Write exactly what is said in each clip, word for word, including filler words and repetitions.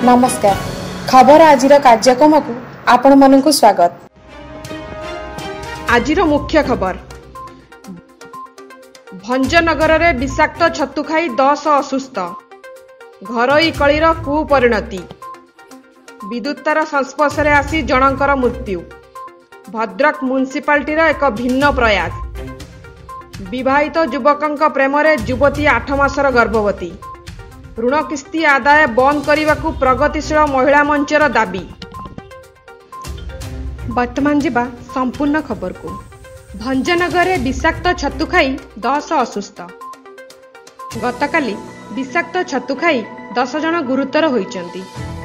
नमस्कार खबर आजिर कार्यक्रम को आपण मानकु स्वागत। आजिर मुख्य खबर भंजनगर में विषाक्त छतु खाई दस असुस्थ घरोई कलीर कुपरिणति विद्युत तार संस्पर्श में आसी जनकर मृत्यु भद्रक म्युनिसिपालिटीर एक भिन्न प्रयास विवाहित युवक प्रेम युवती आठ मासर गर्भवती ऋण किस्ती आदाय बंद करने को प्रगतिशील महिला मंचर दाबी। वर्तमान जीवा संपूर्ण खबर को भंजनगर में विषाक्त छतु खाई दस असुस्थ गतकाली विषाक्त छतु खाई दस जन गुरुतर होइचंती।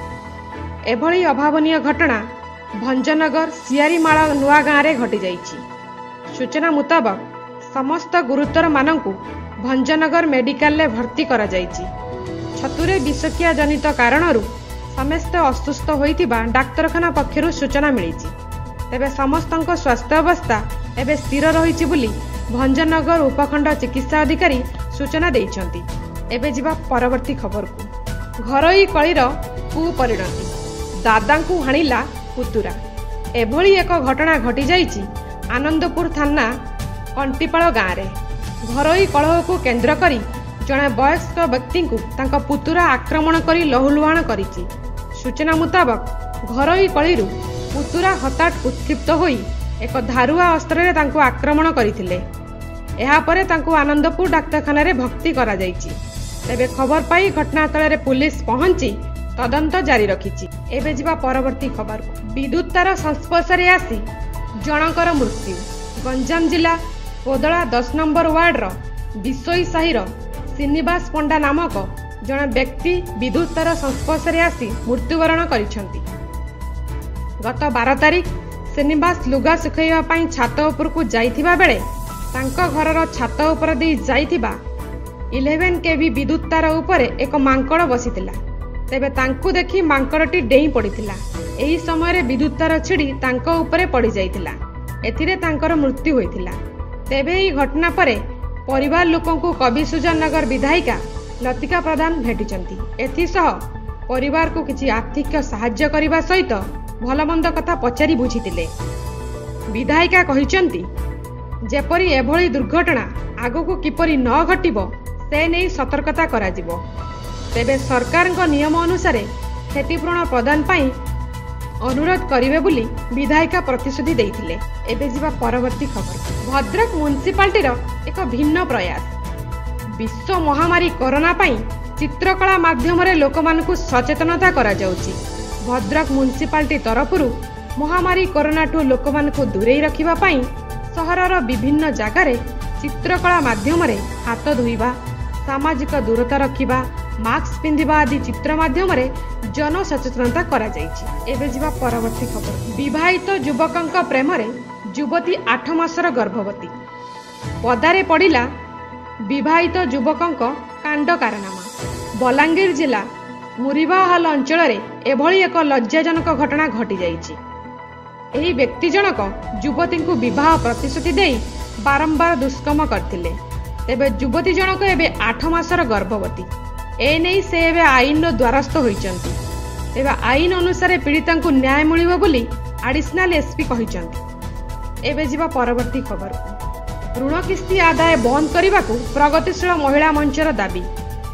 एभली अभावनीय घटना भंजनगर सियारीमाला नुआ गाँव में घटी जाइछि। सूचना मुताबक समस्त गुरुतर मानंकु भंजनगर मेडिकल में भर्ती करा जाइछि। छतुरे विषक्रिया जनित कारणरू समस्त असुस्थ होइतिबा डाक्तरखाना पक्षरु सूचना मिली। तेबे समस्तक स्वास्थ्य अवस्था एबे स्थिर रहिछि बुली भंजनगर उपखंड चिकित्सा अधिकारी सूचना देइछंती। एबे जिबा परवर्ती खबर को घरोई कलीर कुपरिणति दादांकु हाणिला पुतुरा एभली एक घटना घटी जाइछि। आनंदपुर थाना कंटीपाल गाँव में घरोई कलह को केन्द्र करी जड़े वयस्क व्यक्ति को तांका पुतुरा आक्रमण करी लहुलुहाण करिछि। सूचना मुताबक घरोई कलीरु पुतुरा हठात उत्क्षिप्त होई एक धारुआ अस्त्र रे तांको आक्रमण करथिले। एहा परे तांको आनंदपुर डाक्तरखाना रे भर्ती करा जाइछि। तेबे खबर पाई घटनास्थल रे पुलिस पहुंची तदंत जारी रखिछि। एबे जिबा परवर्ती खबर विद्युत तार संस्पर्श रे आसी जनकर मृत्यु गंजाम जिला कोदला दस नंबर वार्ड विशोई साहिर श्रीनिवास पंडा नामक जड़े व्यक्ति विद्युत तार संस्पर्श में आसी मृत्युवरण करिसेंती। गत बारह तारिख श्रीनिवास लुगा सुखाइबा छात उपरकू जाइथिबा बेले तांको घरर छात उपर दे जाइथिबा इलेवेन केवी विद्युत तार उपरे एक मांकड़ बसिथिला। तेबे तांकू देखि मांकड़टी डेई पड़िथिला। एही समय रे विद्युत तार छिड़ी तांको उपरे पड़ी जाइथिला। एथिरे तांकर मृत्यु होइथिला। तेबे एही घटना परे परिवार लोकों को कविसुजन नगर विधायिका लतिका प्रधान भेटिचंती। एथिसह परिवार को किछि आर्थिक सहाय्य करिबा सहित भलमंद कथा पचारि बुझितिले। विधायिका कहिचंती जेपरि एभली दुर्घटना आगको किपरि न घटिबो से नै सतर्कता कराजिबो। तेबे सरकारक नियम अनुसार क्षतिपूरण प्रदान पाई अनुरोध करिवे बुली विधायिका प्रतिश्रुति देइथिले। एबे जिबा परवर्ती खबर भद्रक म्युनिसिपालिटीर एक भिन्न प्रयास विश्व महामारी कोरोना पाई चित्रकला माध्यम रे लोकमानकु सचेतनता करा जाउची। भद्रक म्युनिसिपालिटी तरफरु महामारी कोरोना ठू लोकमानकु दूरेई रखिबा पाई सहरर विभिन्न जगार चित्रकला माध्यम रे हाथ धोइबा सामाजिक दूरता रखिबा मास्क पिंधिबा आदि चित्र माध्यम रे जन सचेतनता करा जाइछि। एबे जिबा परवर्ती खबर विवाहित युवकंक प्रेम रे युवती आठ मासर गर्भवती पदारे पड़िला विवाहित युवकंक कांड कारनामा। बलांगीर जिला मुरीबाहाल अंचल रे एभली एक लज्जाजनक घटना घटी जाइछि। एही व्यक्ति जनक युवती को विवाह प्रतिश्रुति देई बारंबार दुष्कर्म करथिले। तेबे युवती जनक एबे आठ मासर गर्भवती ए नहीं से एबे आईन द्वारस्थ होइचंती। तेबे आईन अनुसार पीड़िता को न्याय मिलिबो बोली एडिशनल एसपी कहिचंती। एबे जिबा परवर्ती खबर ऋण किस्ती आदाय बंद करने को प्रगतिशील महिला मंचर दाबी।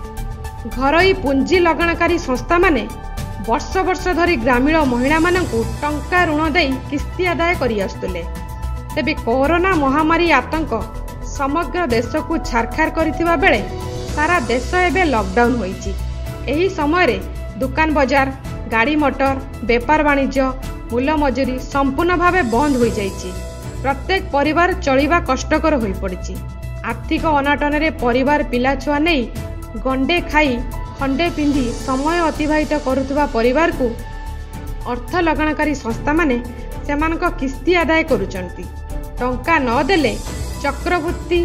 घरोई पुंजी लगाणकारी संस्था माने वर्ष वर्ष धरी ग्रामीण महिला मानंकु टंका ऋण देई किस्ती आदाय करि आस्तुले। तेबे कोरोना महामारी आतंक समग्र देश को छारखार करथिबा बेले सारा देश एबे लॉकडाउन होइछि। एही समय रे दुकान बाजार गाड़ी मोटर बेपार वाणिज्य मूल मजूरी संपूर्ण भावे बंद हो जाइछि। प्रत्येक परिवार चलिबा कष्टकर होई पड़िछि। आर्थिक अनाटन रे परिवार पिला छुआ नहीं गंडे खाई खंडे पिंधि समय अतिबाहित करुथुबा परिवार को अर्थ लगाणकारी संस्था माने सेमानक किस्ती आदाय करुचंती। टंका न देले चक्रवृत्ति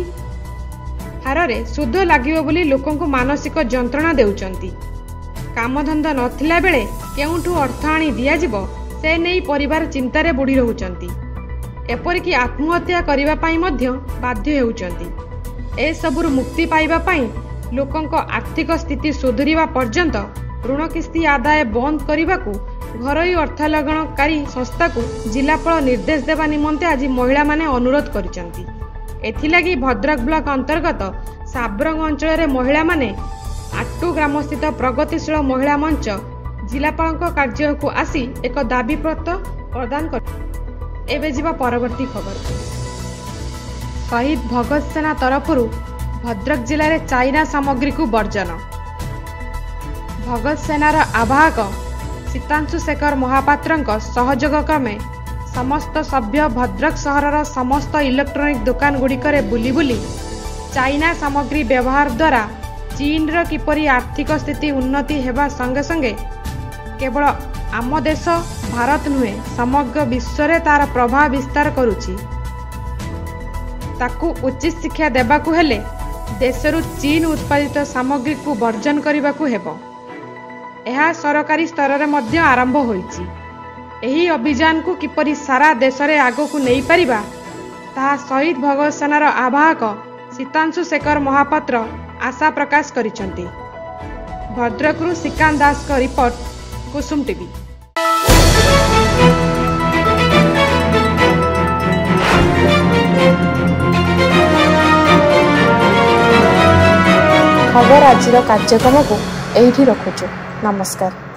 हारे सुध लागिबो बोली लोकों को मानसिक जंत्रणा देउचंती। कामधंदा नथिला बेले केउठू अर्थ आनी दिया जिवो से नहीं परिवार चिंतारे बुड़ी रहुचंती। एपरिकी आत्महत्या करिबा पाई मध्य बाध्य हेउचंती। ए सबुरु मुक्ति पाइबा पाई लोकों को आर्थिक स्थिति सुधुरिबा पर्यंत ऋण किस्ती आदाय बंद करने को घरोई अर्थलग्नकारी संस्था को जिलापाल निर्देश देवा निमंते आज महिला माने अनुरोध करिसेंती। एथिलागी भद्रक ब्लॉक अंतर्गत साब्रंग अंचल महिला माने आट्टू ग्रामस्थित प्रगतिशील महिला मंच जिलापाल कार्य को आसी एक दाबी पत्र प्रदान कर। एबे जीवा परवर्ती खबर। शहीद भगत सेना तरफ भद्रक जिले में चाइना सामग्री को वर्जन। भगत सेनार आवाहक सीतांशु शेखर महापात्र सहयोग क्रमे समस्त सभ्य भद्रक सहरर समस्त इलेक्ट्रोनिक दुकान गुड़िकर बुली बुली चाइना सामग्री व्यवहार द्वारा चीन र किपरि आर्थिक स्थिति उन्नति हेबा संगे संगे केवल आम देश भारत नुहे समग्र विश्व रे तार प्रभाव विस्तार करुछि। ताकू उचित शिक्षा देबाकू हेले देशरु चीन उत्पादित सामग्री को वर्जन करबाकू हेबो। यह सरकारी स्तर रे मध्य आरंभ होईछि। एही अभियान को किपरि सारा देश रे आगो को नहीं परिबा ता शहीद भगत सेनार आवाहक सीतांशु शेखर महापात्र आशा प्रकाश करिसेंती। भद्रकरू श्रीकांत दास का रिपोर्ट, कुसुम टीवी। खबर आजिर कार्यक्रम को एठी रखुछु। नमस्कार।